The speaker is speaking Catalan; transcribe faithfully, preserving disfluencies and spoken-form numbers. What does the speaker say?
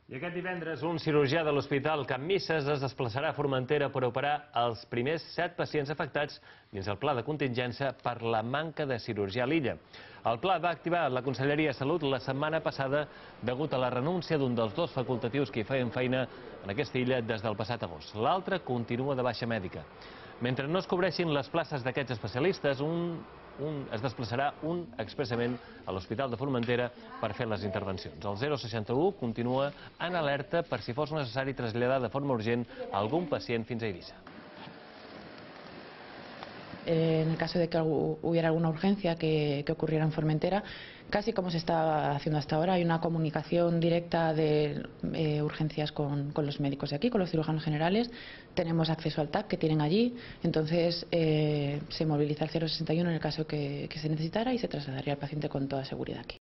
I aquest divendres un cirurgià de l'Hospital Can Misses es desplaçarà a Formentera per operar els primers set pacients afectats dins el pla de contingència per la manca de cirurgià a l'illa. El pla va activar la Conselleria de Salut la setmana passada degut a la renúncia d'un dels dos facultatius que hi feien feina en aquesta illa des del passat agost. L'altre continua de baixa mèdica. Mentre no es cobreixin les places d'aquests especialistes, un Un, es desplaçarà un expressament a l'Hospital de Formentera per fer les intervencions. El zero seixanta u continua en alerta per si fos necessari traslladar de forma urgent algun pacient fins a Eivissa. En el caso de que hubiera alguna urgencia que, que ocurriera en Formentera, casi como se está haciendo hasta ahora, hay una comunicación directa de eh, urgencias con, con los médicos de aquí, con los cirujanos generales. Tenemos acceso al T A C que tienen allí, entonces eh, se moviliza el cero sesenta y uno en el caso que, que se necesitara y se trasladaría al paciente con toda seguridad aquí.